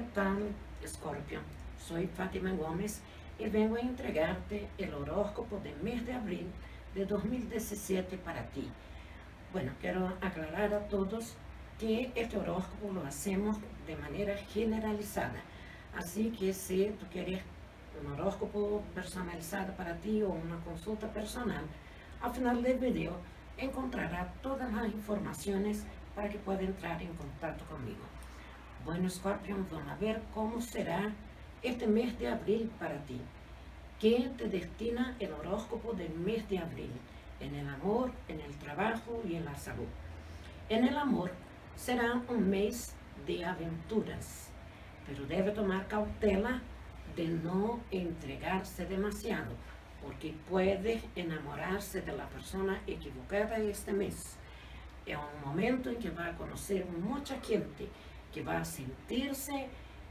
tal, Escorpio? Soy Fátima Gómez y vengo a entregarte el horóscopo del mes de abril de 2017 para ti. Bueno, quiero aclarar a todos que este horóscopo lo hacemos de manera generalizada. Así que si tú quieres un horóscopo personalizado para ti o una consulta personal, al final del video encontrará todas las informaciones para que pueda entrar en contacto conmigo. Bueno, Scorpio, vamos a ver cómo será este mes de abril para ti. ¿Qué te destina el horóscopo del mes de abril? En el amor, en el trabajo y en la salud. En el amor será un mes de aventuras, pero debe tomar cautela de no entregarse demasiado, porque puede enamorarse de la persona equivocada este mes. Es un momento en que va a conocer mucha gente, que va a sentirse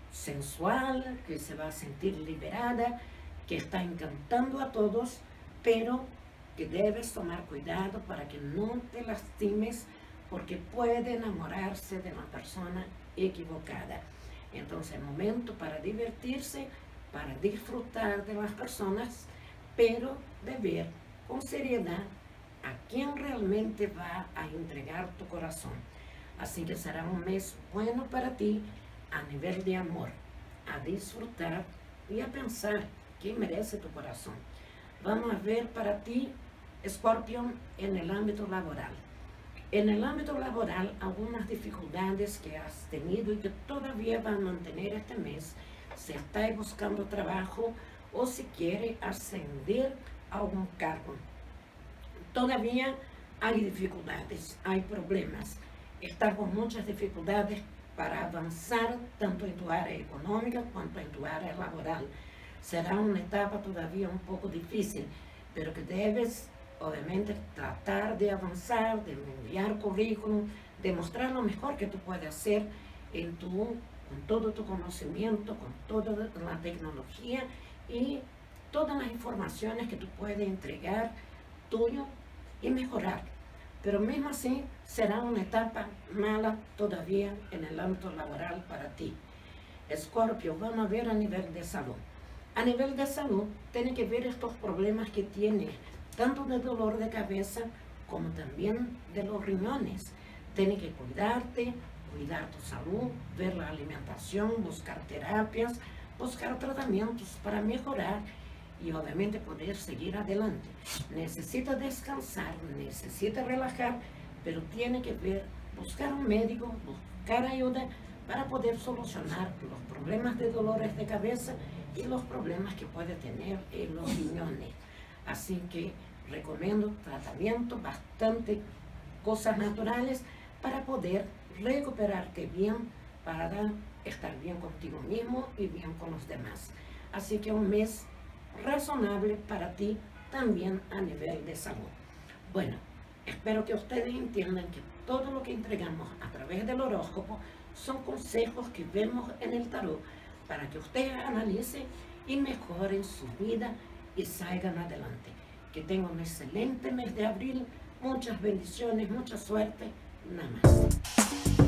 sensual, que se va a sentir liberada, que está encantando a todos, pero que debes tomar cuidado para que no te lastimes, porque puede enamorarse de la persona equivocada. Entonces, momento para divertirse, para disfrutar de las personas, pero de ver con seriedad a quién realmente va a entregar tu corazón. Así que será un mes bueno para ti a nivel de amor, a disfrutar y a pensar qué merece tu corazón. Vamos a ver para ti, Escorpión, en el ámbito laboral. En el ámbito laboral, algunas dificultades que has tenido y que todavía van a mantener este mes, si estás buscando trabajo o si quiere ascender a algún cargo. Todavía hay dificultades, hay problemas. Estás con muchas dificultades para avanzar tanto en tu área económica cuanto en tu área laboral. Será una etapa todavía un poco difícil, pero que debes, obviamente, tratar de avanzar, de enviar currículum, de mostrar lo mejor que tú puedes hacer con todo tu conocimiento, con toda la tecnología y todas las informaciones que tú puedes entregar tuyo y mejorar. Pero mismo así, será una etapa mala todavía en el ámbito laboral para ti. Escorpio, vamos a ver a nivel de salud. A nivel de salud, tiene que ver estos problemas que tienes, tanto de dolor de cabeza como también de los riñones. Tienes que cuidarte, cuidar tu salud, ver la alimentación, buscar terapias, buscar tratamientos para mejorar y obviamente poder seguir adelante. Necesita descansar, necesita relajar, pero tiene que ver, buscar un médico, buscar ayuda para poder solucionar los problemas de dolores de cabeza y los problemas que puede tener en los riñones. Así que recomiendo tratamiento, bastante cosas naturales para poder recuperarte bien, para estar bien contigo mismo y bien con los demás. Así que un mes razonable para ti también a nivel de salud. Bueno, espero que ustedes entiendan que todo lo que entregamos a través del horóscopo son consejos que vemos en el tarot para que ustedes analicen y mejoren su vida y salgan adelante. Que tengan un excelente mes de abril, muchas bendiciones, mucha suerte, nada más.